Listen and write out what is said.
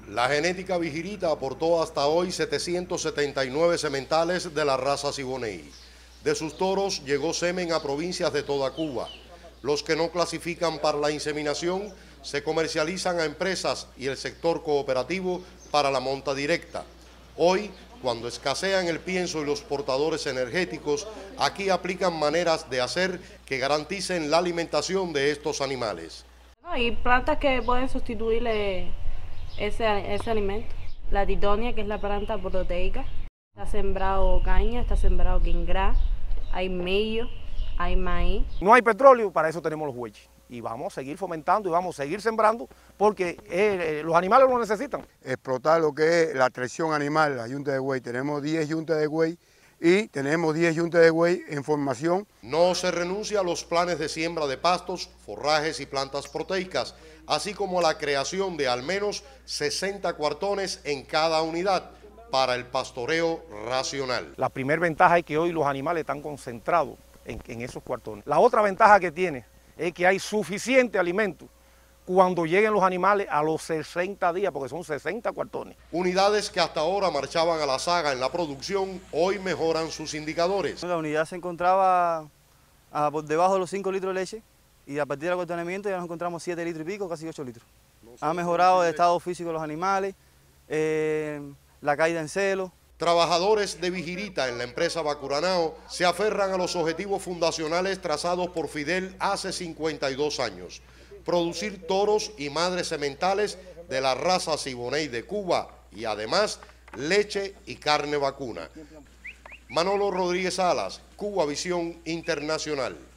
La genética Vigirita aportó hasta hoy 779 sementales de la raza Siboney. De sus toros llegó semen a provincias de toda Cuba. Los que no clasifican para la inseminación se comercializan a empresas y el sector cooperativo para la monta directa. Hoy, cuando escasean el pienso y los portadores energéticos, aquí aplican maneras de hacer que garanticen la alimentación de estos animales. Hay plantas que pueden sustituirle ese alimento. La titonia, que es la planta proteica, está sembrado caña, está sembrado quingrá, hay millo, hay maíz. No hay petróleo, para eso tenemos los bueyes. Y vamos a seguir fomentando y vamos a seguir sembrando porque los animales lo necesitan. Explotar lo que es la tracción animal, la yunta de buey. Tenemos 10 yuntas de buey y tenemos 10 yuntas de buey en formación. No se renuncia a los planes de siembra de pastos, forrajes y plantas proteicas, así como a la creación de al menos 60 cuartones en cada unidad para el pastoreo racional. La primera ventaja es que hoy los animales están concentrados en esos cuartones. La otra ventaja que tiene es que hay suficiente alimento cuando lleguen los animales a los 60 días, porque son 60 cuartones. Unidades que hasta ahora marchaban a la saga en la producción, hoy mejoran sus indicadores. La unidad se encontraba por debajo de los 5 litros de leche y a partir del acortonamiento ya nos encontramos 7 litros y pico, casi 8 litros. Ha mejorado el estado físico de los animales, la caída en celo. Trabajadores de Vigirita en la empresa Bacuranao se aferran a los objetivos fundacionales trazados por Fidel hace 52 años. Producir toros y madres sementales de la raza Siboney de Cuba y además leche y carne vacuna. Manolo Rodríguez Salas, Cuba Visión Internacional.